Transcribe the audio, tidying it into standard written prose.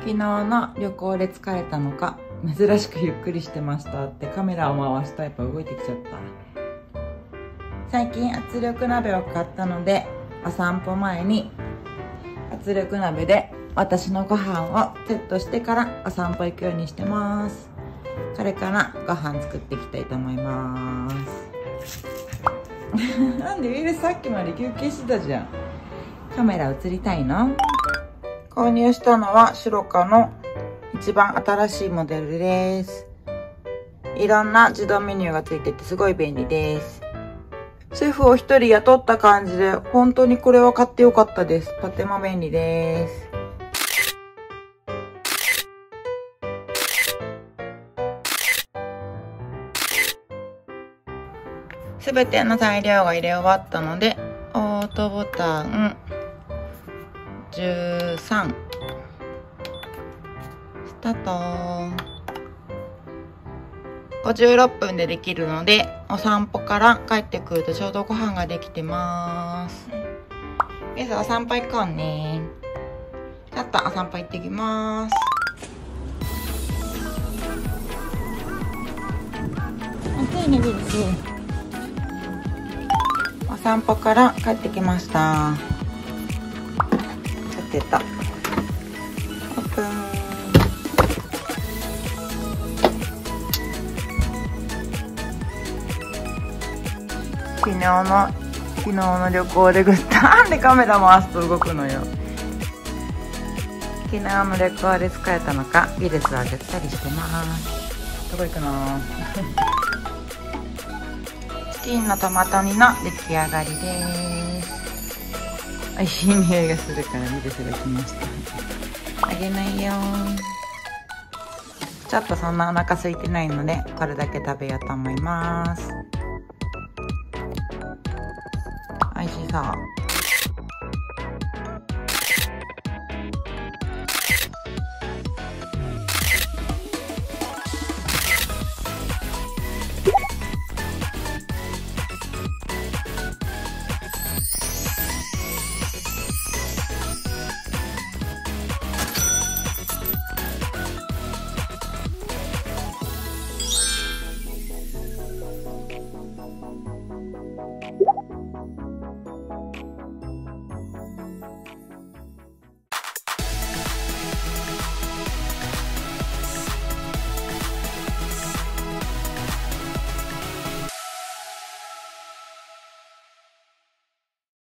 昨日の旅行で疲れたのか珍しくゆっくりしてましたってカメラを回すとやっぱ動いてきちゃった。最近圧力鍋を買ったのでお散歩前に圧力鍋で私のご飯をセットしてからお散歩行くようにしてます。これからご飯作っていきたいと思いますなんでウィルさっきまで休憩してたじゃん。カメラ映りたいの？購入したのはシロカの一番新しいモデルです。いろんな自動メニューがついててすごい便利です。シェフを一人雇った感じで本当にこれは買ってよかったです。とても便利です。すべての材料が入れ終わったのでオートボタン13スタート。56分でできるのでお散歩から帰ってくるとちょうどご飯ができてます。よし、お散歩行こうね。ちょっとお散歩行ってきます。暑いね、ビルス。お散歩から帰ってきました。出た。オープン。昨日の旅行でなんでカメラ回すと動くのよ。昨日の旅行で疲れたのかビルスはぐったりしてます。どこ行くの？チキンのトマト煮の出来上がりです。美味しい匂いがするからビルスが来ました。あげないよ。ちょっとそんなお腹空いてないのでこれだけ食べようと思います。美味しそう。